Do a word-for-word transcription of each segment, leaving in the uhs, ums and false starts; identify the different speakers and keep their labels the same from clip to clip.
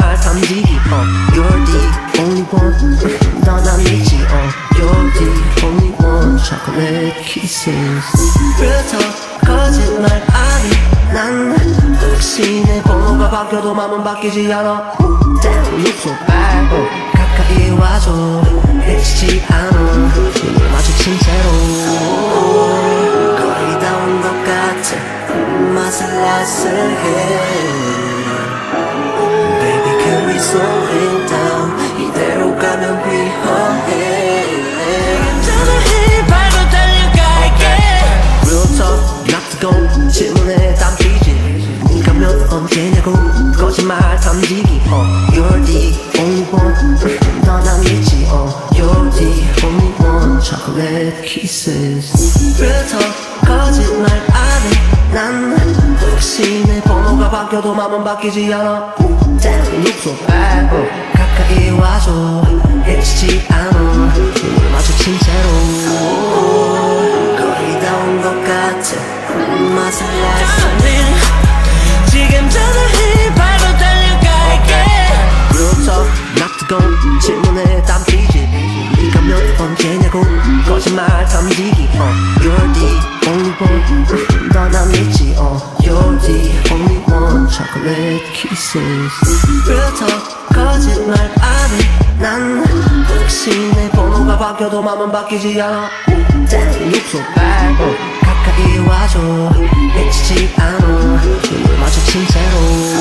Speaker 1: 탐지기 uh. You're the only one 넌 아니지 uh. You're the only one chocolate kisses 그렇다 거짓말 아니 난 혹시 내 번호가 바뀌어도 맘은 바뀌지 않아 Damn you look so bad uh. 가까이 와줘 해치지 않아 눈을 마주친 채로 거의 다 온 것 같아 맛을 해 Baby can we slow it down 이대로 가면 위험해
Speaker 2: 저도 해 바로 달려갈게
Speaker 1: Real talk not to go 질문에 담기지 네가 몇 언제냐고 거짓말 탐지기 uh. You're the only one 넌 아니지 uh. You're the only one chocolate kisses Real talk 거짓말 안해 난 혹시 내 번호가 바뀌어도 맘은 바뀌지 않아 Damn you look so bad uh. 가까이 와줘 해치지 않아 눈을 마주친 채로 거의 다 온 것 같아 맛을
Speaker 2: Darling 지금 저도 해 바로 달려갈게
Speaker 1: Real talk not to go 질문에 담기지 네가 몇 번째냐고 거짓말 탐지기 uh. You're the only one 넌 아니지 uh. You're the only one chocolate kisses Real talk 거짓말 안해 난 혹시 내 번호가 바뀌어도 맘은 바뀌지 않아 Damn you look so bad uh. 가까이 와줘 해치지 않아 눈을 마주친 채로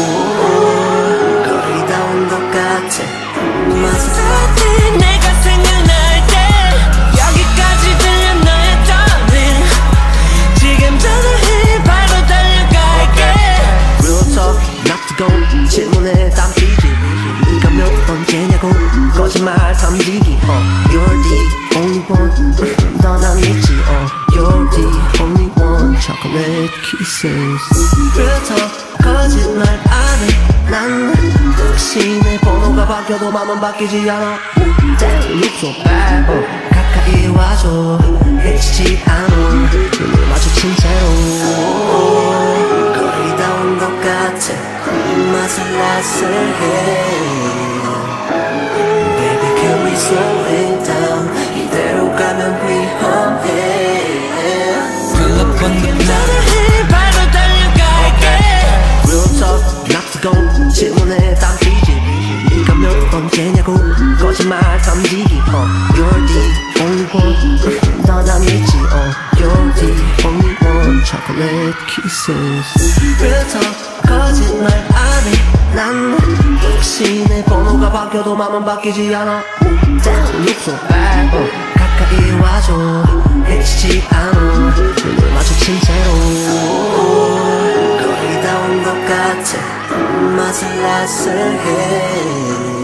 Speaker 1: 거의 다 온 것 같아
Speaker 2: 어디 내가 생각날 때 여기까지 들려 너의 darling 지금 저도 해 바로 달려갈게
Speaker 1: Real talk not to go 질문에 담기지 네가 몇 번째냐고 거짓말 탐지기 uh. You're the only one 넌 아니지 uh. You're the only one chocolate kisses Real talk 거짓말 안해 난 혹시 내 번호가 바뀌어도 맘은 바뀌지 않아 Damn you look so bad uh. 가까이 와줘 해치지 않아 눈을 마주친 채로 거의 다 온 것 같아 맛을 해 Baby can we slow it down 이대로 가면 위험해
Speaker 2: Pull up on the 저도 해 바로 달려갈게
Speaker 1: Real talk not to go 질문에 담기지 네가 몇 번째냐고 거짓말 탐지기 uh. You're the only one 넌 아니지 uh. You're the only one chocolate kisses Real talk 거짓말 안해 난 혹시 내 번호가 바뀌어도 맘은 바뀌지 않아 Damn you look so bad uh. 가까이 와줘 해치지 않아 눈을 마주친 채로 거의 다 온 것 같아 맛을 해